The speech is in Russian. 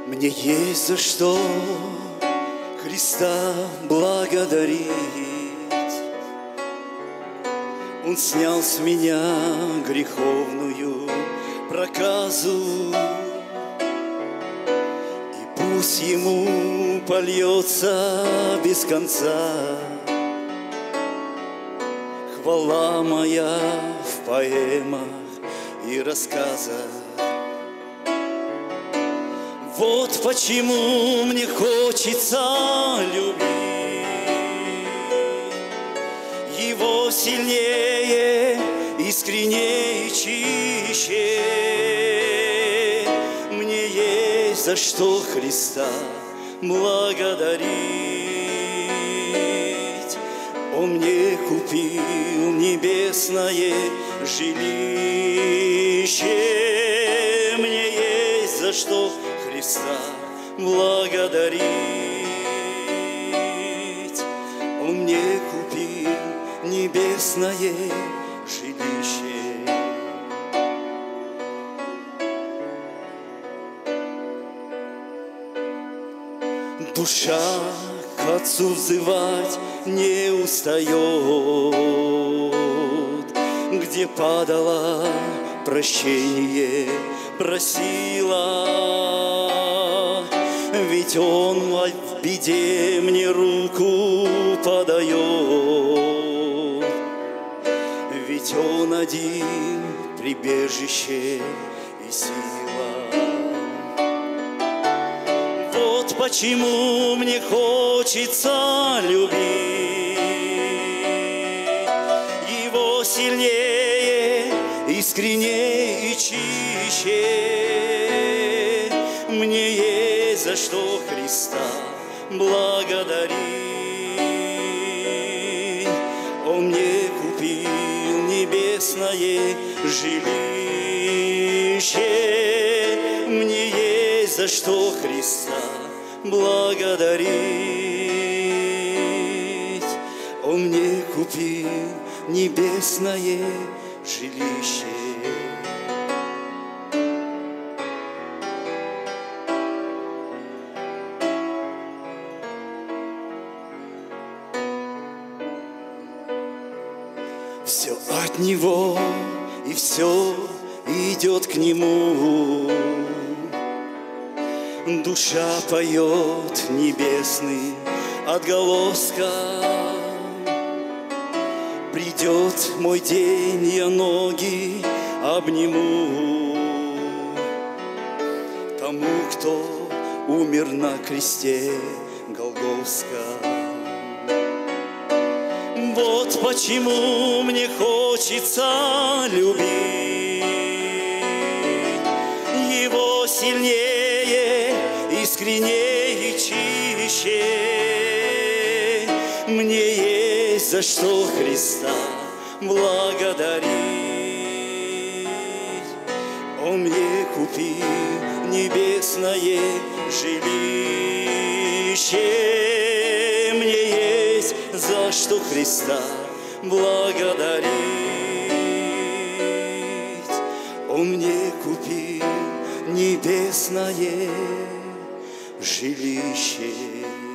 Мне есть за что Христа благодарить. Он снял с меня греховную проказу, и пусть Ему польется без конца хвала моя в поэмах и рассказах. Вот почему мне хочется любить Его сильнее, искреннее и чище. Мне есть за что Христа благодарить. Он мне купил небесное жилище. Мне есть за что Христа благодарить. Он мне купил небесное жилище. Душа к Отцу взывать не устает, где падала, прощение просила. Ведь Он в беде мне руку подает, ведь Он один прибежище и сила. Вот почему мне хочется любить Его сильнее, искреннее и чище. Мне есть за что Христа благодарить. Он мне купил небесное жилище. Мне есть за что Христа благодарить. Он мне купил небесное жилище. Все от Него и все идет к Нему. Душа поет небесный отголоском. Придет мой день, я ноги обниму тому, кто умер на кресте Голгофском. Вот почему мне хочется любить Его сильнее, искреннее и чище. Мне есть за что Христа благодарить. Он мне купил небесное жилище. Мне есть за что Христа благодарить. Он мне купил небесное жилище.